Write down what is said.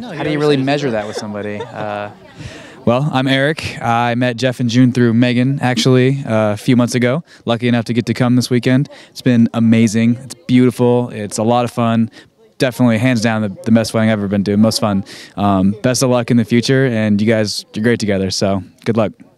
How do you really measure that with somebody? Well, I'm Eric. I met Jeff and June through Megan, actually, a few months ago. Lucky enough to get to come this weekend. It's been amazing. It's beautiful. It's a lot of fun. Definitely, hands down, the best wedding I've ever been to. Most fun. Best of luck in the future, and you guys are great together, so good luck.